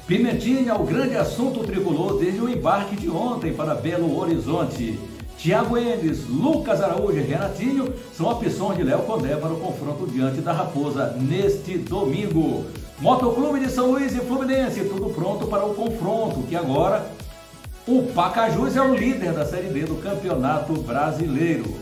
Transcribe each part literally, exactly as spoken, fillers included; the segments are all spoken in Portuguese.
Pimentinha, o grande assunto tricolor desde o embarque de ontem para Belo Horizonte. Thiago Enes, Lucas Araújo e Renatinho são opções de Léo Condé para o confronto diante da Raposa neste domingo. Motoclube de São Luís e Fluminense, tudo pronto para o confronto, que agora o Pacajus é o líder da Série B do Campeonato Brasileiro.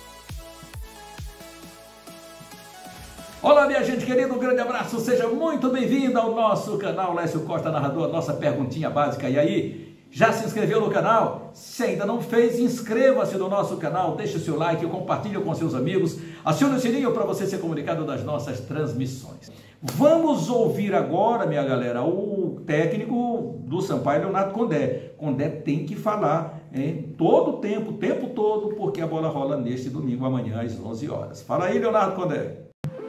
Olá, minha gente querida, um grande abraço, seja muito bem-vindo ao nosso canal Lécio Costa Narrador, a nossa perguntinha básica. E aí, já se inscreveu no canal? Se ainda não fez, inscreva-se no nosso canal, deixe o seu like, compartilhe com seus amigos, acione o sininho para você ser comunicado das nossas transmissões. Vamos ouvir agora, minha galera, o técnico do Sampaio, Leonardo Condé. Condé tem que falar, hein, todo o tempo, o tempo todo, porque a bola rola neste domingo, amanhã, às onze horas. Fala aí, Leonardo Condé.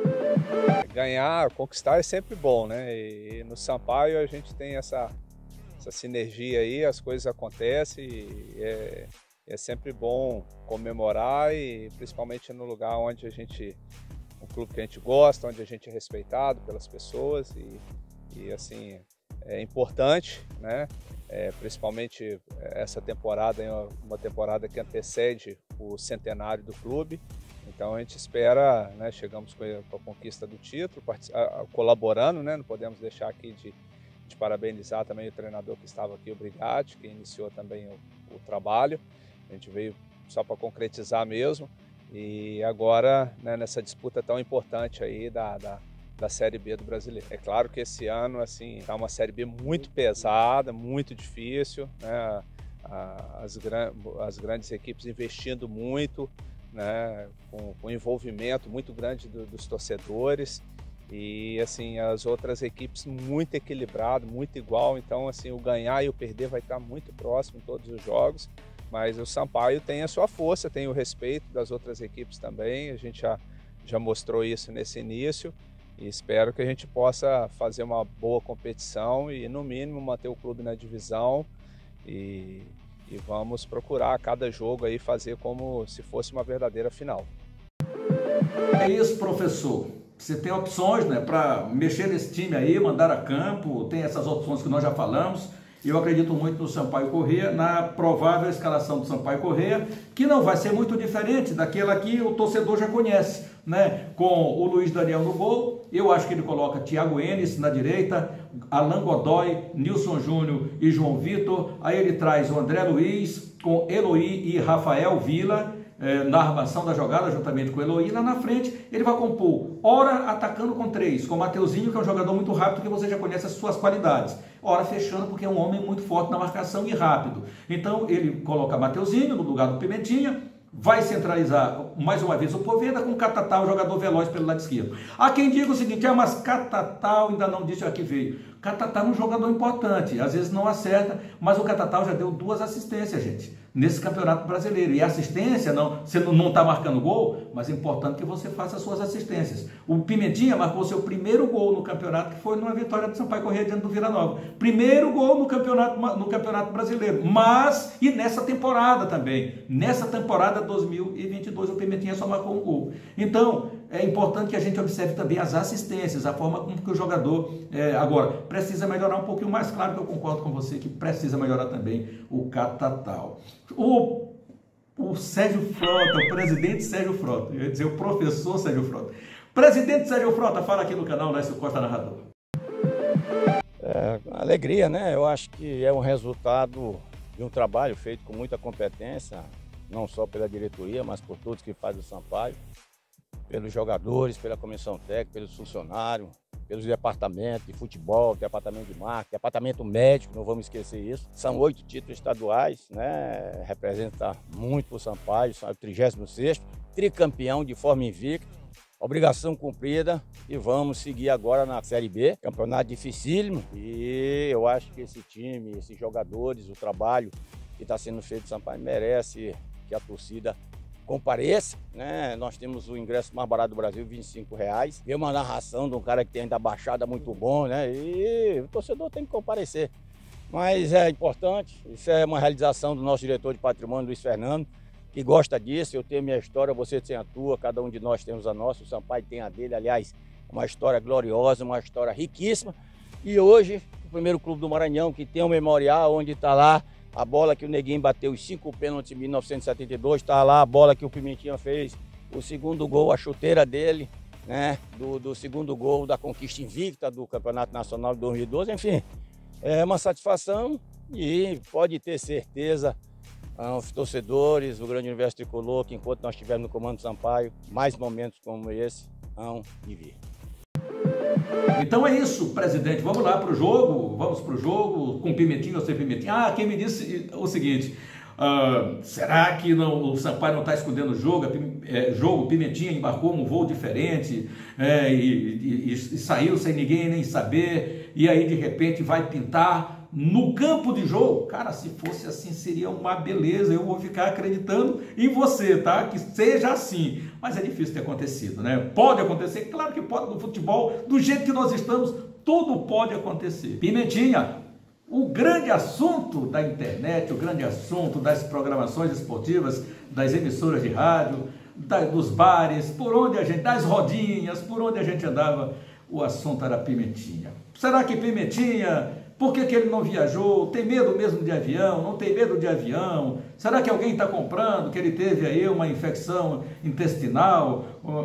Ganhar, conquistar é sempre bom, né? E no Sampaio a gente tem essa, essa sinergia aí, as coisas acontecem e é, é sempre bom comemorar, e principalmente no lugar onde a gente, um clube que a gente gosta, onde a gente é respeitado pelas pessoas e, e assim, é importante, né? É, principalmente essa temporada é uma temporada que antecede o centenário do clube. Então a gente espera, né, chegamos com a conquista do título, colaborando, né, não podemos deixar aqui de, de parabenizar também o treinador que estava aqui, o Brigatti, que iniciou também o, o trabalho. A gente veio só para concretizar mesmo, e agora, né, nessa disputa tão importante aí da, da, da Série B do Brasileiro. É claro que esse ano, assim, tá uma Série B muito pesada, muito difícil, né, as, as grandes equipes investindo muito, né, com, com envolvimento muito grande do, dos torcedores, e assim as outras equipes muito equilibrado, muito igual. Então assim, o ganhar e o perder vai estar muito próximo em todos os jogos, mas o Sampaio tem a sua força, tem o respeito das outras equipes também. A gente já, já mostrou isso nesse início, e espero que a gente possa fazer uma boa competição e no mínimo manter o clube na divisão, e E vamos procurar a cada jogo aí fazer como se fosse uma verdadeira final. É isso, professor. Você tem opções, né, para mexer nesse time aí, mandar a campo, tem essas opções que nós já falamos. Eu acredito muito no Sampaio Corrêa, na provável escalação do Sampaio Corrêa, que não vai ser muito diferente daquela que o torcedor já conhece, né? Com o Luiz Daniel no gol, eu acho que ele coloca Thiago Enes na direita, Alan Godoy, Nilson Júnior e João Vitor. Aí ele traz o André Luiz com Eloy e Rafael Vila eh, na armação da jogada, juntamente com o Eloy. Lá na frente ele vai compor, ora atacando com três, com o Mateuzinho, que é um jogador muito rápido, que você já conhece as suas qualidades, ora fechando, porque é um homem muito forte na marcação e rápido. Então ele coloca Mateuzinho no lugar do Pimentinha, vai centralizar mais uma vez o Poveda com o Catatal, jogador veloz pelo lado esquerdo. Há quem diga o seguinte: ah, mas Catatal ainda não disse a que veio. Catatal é um jogador importante, às vezes não acerta, mas o Catatal já deu duas assistências, gente, nesse Campeonato Brasileiro. E assistência, não, você não está marcando gol, mas é importante que você faça as suas assistências. O Pimentinha marcou seu primeiro gol no campeonato, que foi numa vitória do Sampaio Corrêa diante do Vila Nova. Primeiro gol no campeonato, no campeonato Brasileiro, mas e nessa temporada também. Nessa temporada dois mil e vinte e dois, o Pimentinha só marcou um gol. Então, é importante que a gente observe também as assistências, a forma como que o jogador, é, agora, precisa melhorar um pouquinho mais. Claro que eu concordo com você que precisa melhorar também o Catatal. O, o Sérgio Frota, o presidente Sérgio Frota, eu ia dizer o professor Sérgio Frota. Presidente Sérgio Frota, fala aqui no canal Lécio Costa Narrador. É, alegria, né? Eu acho que é um resultado de um trabalho feito com muita competência, não só pela diretoria, mas por todos que fazem o Sampaio, pelos jogadores, pela comissão técnica, pelos funcionários, pelos departamentos de futebol, departamento de marketing, departamento médico, não vamos esquecer isso. São oito títulos estaduais, né? Representa muito o Sampaio, é o trigésimo sexto, tricampeão de forma invicta, obrigação cumprida, e vamos seguir agora na Série B, campeonato dificílimo, e eu acho que esse time, esses jogadores, o trabalho que está sendo feito no Sampaio merece que a torcida compareça, né? Nós temos o ingresso mais barato do Brasil, vinte e cinco reais. Tem uma narração de um cara que tem da Baixada muito bom, né? E o torcedor tem que comparecer. Mas é importante, isso é uma realização do nosso diretor de patrimônio, Luiz Fernando, que gosta disso. Eu tenho minha história, você tem a tua, cada um de nós temos a nossa, o Sampaio tem a dele. Aliás, uma história gloriosa, uma história riquíssima. E hoje, o primeiro clube do Maranhão, que tem um memorial onde está lá a bola que o Neguinho bateu os cinco pênaltis em mil novecentos e setenta e dois, está lá a bola que o Pimentinha fez, o segundo gol, a chuteira dele, né, do, do segundo gol da conquista invicta do Campeonato Nacional de dois mil e doze, enfim, é uma satisfação e pode ter certeza, os torcedores, o Grande Universo Tricolor, que enquanto nós estivermos no comando Sampaio, mais momentos como esse hão de vir. Então é isso, presidente. Vamos lá para o jogo. Vamos para o jogo com Pimentinha ou sem Pimentinha. Ah, quem me disse o seguinte: uh, será que não, o Sampaio não está escondendo o jogo? É, jogo, Pimentinha embarcou um voo diferente é, e, e, e saiu sem ninguém nem saber. E aí de repente vai pintar no campo de jogo. Cara, se fosse assim seria uma beleza. Eu vou ficar acreditando em você, tá? Que seja assim. Mas é difícil ter acontecido, né? Pode acontecer, claro que pode no futebol, do jeito que nós estamos, tudo pode acontecer. Pimentinha, o grande assunto da internet, o grande assunto das programações esportivas, das emissoras de rádio, da, dos bares, por onde a gente, das rodinhas, por onde a gente andava, o assunto era Pimentinha. Será que Pimentinha... Por que que ele não viajou? Tem medo mesmo de avião? Não tem medo de avião? Será que alguém está comprando que ele teve aí uma infecção intestinal?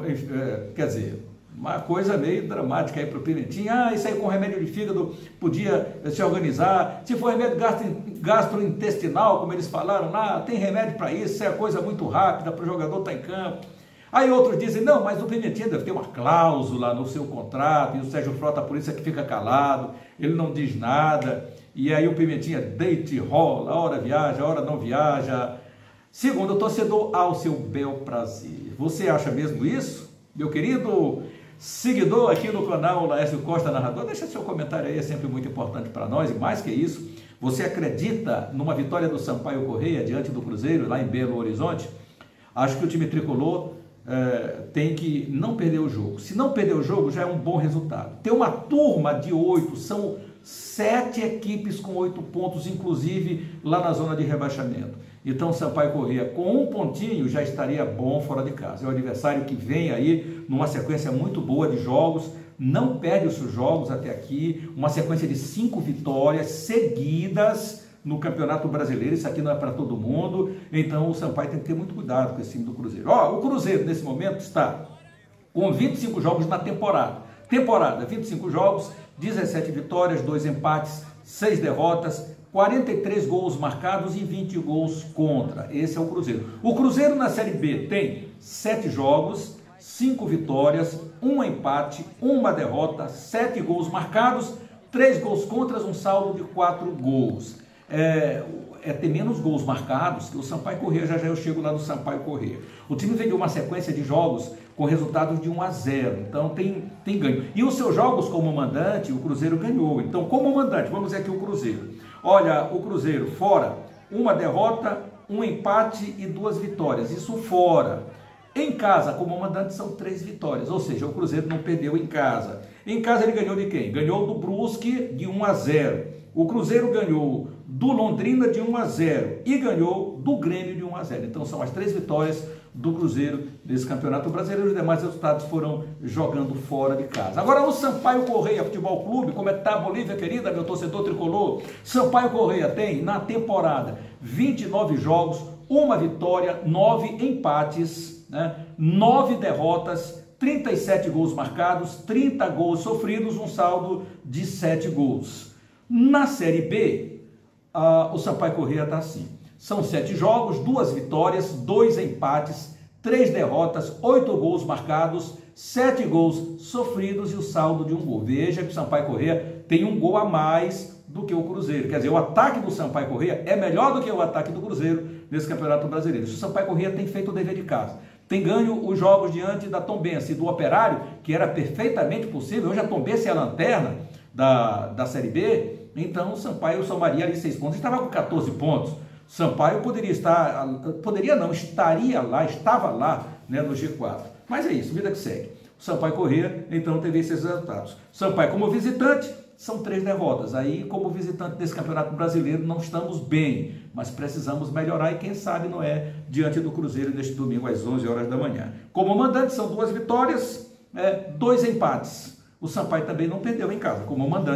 Quer dizer, uma coisa meio dramática aí para o Pimentinha. Ah, isso aí com remédio de fígado podia se organizar. Se for remédio gastrointestinal, como eles falaram lá, tem remédio para isso, isso é coisa muito rápida para o jogador estar em campo. Aí outros dizem, não, mas o Pimentinha deve ter uma cláusula no seu contrato, e o Sérgio Frota, por isso é que fica calado, ele não diz nada, e aí o Pimentinha deita e rola, a hora viaja, a hora não viaja. Segundo o torcedor, ao seu bel prazer. Você acha mesmo isso? Meu querido seguidor aqui no canal Laércio Costa Narrador, deixa seu comentário aí, é sempre muito importante para nós, e mais que isso, você acredita numa vitória do Sampaio Corrêa diante do Cruzeiro, lá em Belo Horizonte? Acho que o time tricolor É, tem que não perder o jogo. Se não perder o jogo, já é um bom resultado. Tem uma turma de oito, são sete equipes com oito pontos, inclusive lá na zona de rebaixamento. Então, Sampaio Corrêa, com um pontinho, já estaria bom fora de casa. É o adversário que vem aí numa sequência muito boa de jogos, não perde os seus jogos até aqui, uma sequência de cinco vitórias seguidas no Campeonato Brasileiro. Isso aqui não é para todo mundo, então o Sampaio tem que ter muito cuidado com esse time do Cruzeiro. Ó, o Cruzeiro nesse momento está com vinte e cinco jogos na temporada. Temporada, vinte e cinco jogos, dezessete vitórias, dois empates, seis derrotas, quarenta e três gols marcados e vinte gols contra. Esse é o Cruzeiro. O Cruzeiro na Série B tem sete jogos, cinco vitórias, um empate, uma derrota, sete gols marcados, três gols contra, um saldo de quatro gols. É, é ter menos gols marcados que o Sampaio Corrêa. Já já eu chego lá no Sampaio Corrêa. O time vem de uma sequência de jogos com resultados de um a zero, então tem, tem ganho. E os seus jogos como mandante, o Cruzeiro ganhou. Então, como mandante, vamos ver aqui o Cruzeiro. Olha, o Cruzeiro fora, uma derrota, um empate e duas vitórias. Isso fora. Em casa, como mandante, são três vitórias, ou seja, o Cruzeiro não perdeu em casa. Em casa ele ganhou de quem? Ganhou do Brusque de um a zero. O Cruzeiro ganhou do Londrina de um a zero e ganhou do Grêmio de um a zero. Então são as três vitórias do Cruzeiro nesse Campeonato Brasileiro. Os demais resultados foram jogando fora de casa. Agora o Sampaio Corrêa Futebol Clube, como é que tá a Bolívia querida, meu torcedor tricolor? Sampaio Corrêa tem na temporada vinte e nove jogos, uma vitória, nove empates, né? nove derrotas, trinta e sete gols marcados, trinta gols sofridos, um saldo de sete gols. Na Série B, uh, o Sampaio Corrêa está assim. São sete jogos, duas vitórias, dois empates, três derrotas, oito gols marcados, sete gols sofridos e o saldo de um gol. Veja que o Sampaio Corrêa tem um gol a mais do que o Cruzeiro. Quer dizer, o ataque do Sampaio Corrêa é melhor do que o ataque do Cruzeiro nesse Campeonato Brasileiro. O Sampaio Corrêa tem feito o dever de casa. Tem ganho os jogos diante da Tombense e do Operário, que era perfeitamente possível. Hoje a Tombense é a lanterna da, da Série B. Então o Sampaio somaria ali seis pontos, estava com quatorze pontos. Sampaio poderia estar, poderia não, estaria lá, estava lá, né, no G quatro. Mas é isso, vida que segue. O Sampaio Corrêa, então, teve esses resultados. Sampaio como visitante, são três derrotas. Aí, como visitante desse Campeonato Brasileiro, não estamos bem, mas precisamos melhorar e quem sabe não é diante do Cruzeiro neste domingo às onze horas da manhã. Como mandante, são duas vitórias, é, dois empates. O Sampaio também não perdeu em casa, como mandante,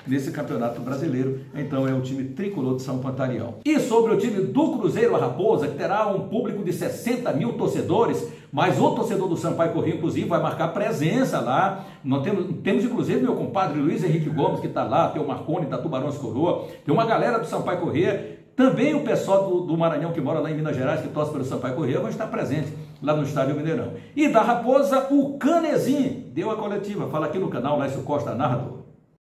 nesse Campeonato Brasileiro. Então é o time tricolor de São Pantaleão. E sobre o time do Cruzeiro a Raposa, que terá um público de sessenta mil torcedores, mas o torcedor do Sampaio Corrêa, inclusive, vai marcar presença lá. Nós temos, temos inclusive, meu compadre Luiz Henrique Gomes, que está lá, tem o Marconi da Tubarões Coroa, tem uma galera do Sampaio Corrêa. Também o pessoal do, do Maranhão, que mora lá em Minas Gerais, que torce pelo Sampaio Corrêa, vai estar presente lá no Estádio Mineirão. E da Raposa, o Canezinho deu a coletiva. Fala aqui no canal, Lécio Costa Nardo.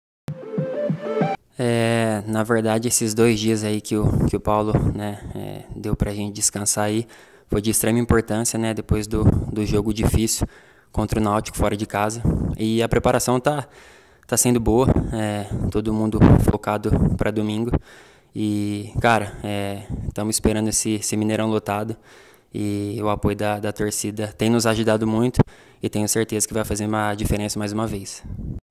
É, na verdade, esses dois dias aí que o, que o Paulo, né, é, deu pra gente descansar aí, foi de extrema importância, né, depois do, do jogo difícil contra o Náutico fora de casa. E a preparação tá, tá sendo boa, é, todo mundo focado para domingo. E, cara, estamos é, esperando esse, esse Mineirão lotado e o apoio da, da torcida tem nos ajudado muito e tenho certeza que vai fazer uma diferença mais uma vez.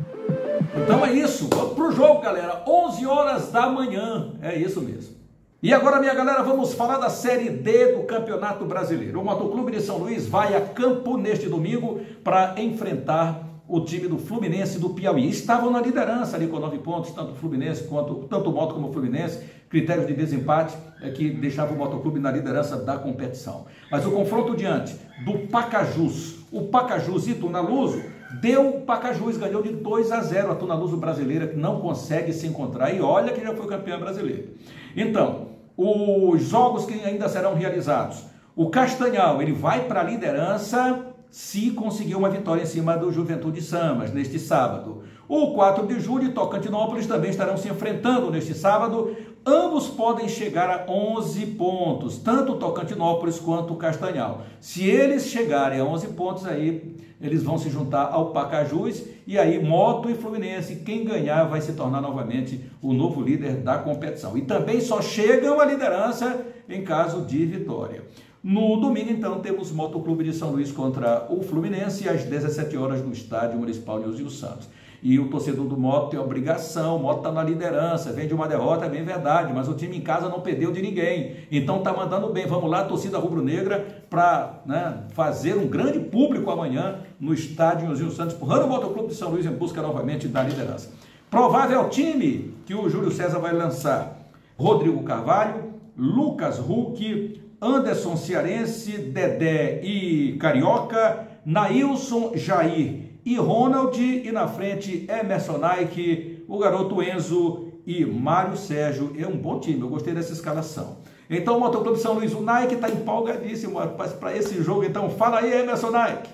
Então é isso, vamos pro jogo, galera, onze horas da manhã, é isso mesmo. E agora, minha galera, vamos falar da Série D do Campeonato Brasileiro. O Motoclube de São Luís vai a campo neste domingo para enfrentar o time do Fluminense do Piauí. Estavam na liderança ali com nove pontos, tanto o Fluminense quanto tanto o Moto como o Fluminense. Critérios de desempate é que deixava o Motoclube na liderança da competição. Mas o confronto diante do Pacajus, o Pacajus e Tunaluso, deu o Pacajus, ganhou de dois a zero a Tunaluso brasileira, que não consegue se encontrar. E olha que já foi campeã brasileira. Então, os jogos que ainda serão realizados. O Castanhal, ele vai para a liderança se conseguir uma vitória em cima do Juventude Samas neste sábado. O quatro de julho e Tocantinópolis também estarão se enfrentando neste sábado. Ambos podem chegar a onze pontos, tanto o Tocantinópolis quanto o Castanhal. Se eles chegarem a onze pontos, aí eles vão se juntar ao Pacajus e aí Moto e Fluminense, quem ganhar vai se tornar novamente o novo líder da competição. E também só chegam à liderança em caso de vitória. No domingo, então, temos Motoclube de São Luís contra o Fluminense às dezessete horas no Estádio Municipal Nilzinho Santos. E o torcedor do Moto tem obrigação, o Moto está na liderança, vem de uma derrota, é bem verdade, mas o time em casa não perdeu de ninguém. Então está mandando bem. Vamos lá, torcida rubro-negra, para, né, fazer um grande público amanhã no Estádio Nilzinho Santos, empurrando o Motoclube de São Luís em busca novamente da liderança. Provável time que o Júlio César vai lançar: Rodrigo Carvalho, Lucas Huck, Anderson Cearense, Dedé e Carioca, Nailson, Jair e Ronald, e na frente Emerson Nike, o garoto Enzo e Mário Sérgio. É um bom time, eu gostei dessa escalação. Então o Motoclube São Luís, o Nike está empolgadíssimo para esse jogo. Então fala aí, Emerson Nike.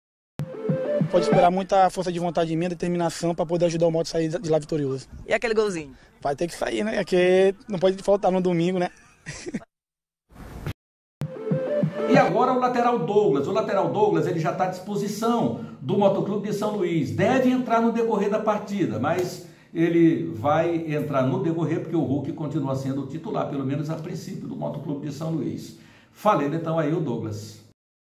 Pode esperar muita força de vontade minha, determinação para poder ajudar o Moto a sair de lá vitorioso. E aquele golzinho? Vai ter que sair, né? Porque não pode faltar no domingo, né? E agora o lateral Douglas. O lateral Douglas, ele já está à disposição do Motoclube de São Luís. Deve entrar no decorrer da partida, mas ele vai entrar no decorrer porque o Hulk continua sendo o titular, pelo menos a princípio, do Motoclube de São Luís. Falando então aí o Douglas.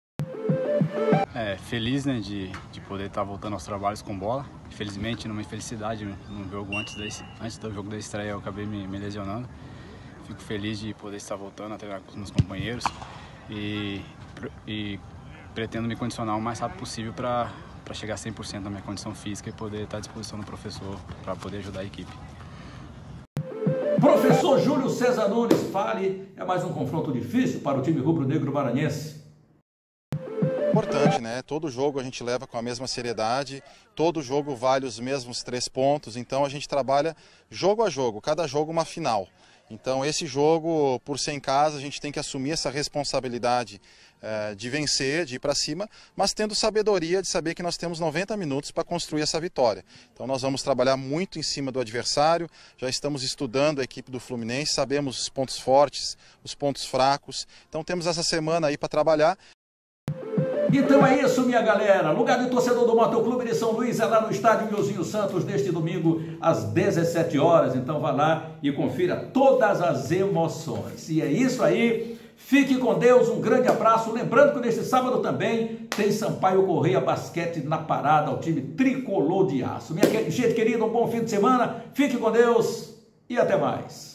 É, feliz, né, de, de poder estar voltando aos trabalhos com bola. Infelizmente, numa infelicidade, no jogo antes, desse, antes do jogo da estreia, eu acabei me, me lesionando. Fico feliz de poder estar voltando a treinar com os meus companheiros. E, e pretendo me condicionar o mais rápido possível para chegar a cem por cento da minha condição física e poder estar à disposição do professor para poder ajudar a equipe. Professor Júlio César Nunes, fale. É mais um confronto difícil para o time rubro-negro maranhense. Importante, né? Todo jogo a gente leva com a mesma seriedade, todo jogo vale os mesmos três pontos, então a gente trabalha jogo a jogo, cada jogo uma final. Então esse jogo, por ser em casa, a gente tem que assumir essa responsabilidade eh, de vencer, de ir para cima, mas tendo sabedoria de saber que nós temos noventa minutos para construir essa vitória. Então nós vamos trabalhar muito em cima do adversário, já estamos estudando a equipe do Fluminense, sabemos os pontos fortes, os pontos fracos, então temos essa semana aí para trabalhar. Então é isso, minha galera. Lugar de torcedor do Motoclube de São Luís é lá no Estádio Nilzinho Santos, neste domingo, às dezessete horas. Então vá lá e confira todas as emoções. E é isso aí. Fique com Deus, um grande abraço. Lembrando que neste sábado também tem Sampaio Corrêa Basquete na parada, ao time tricolor de aço. Minha gente querida, um bom fim de semana. Fique com Deus e até mais.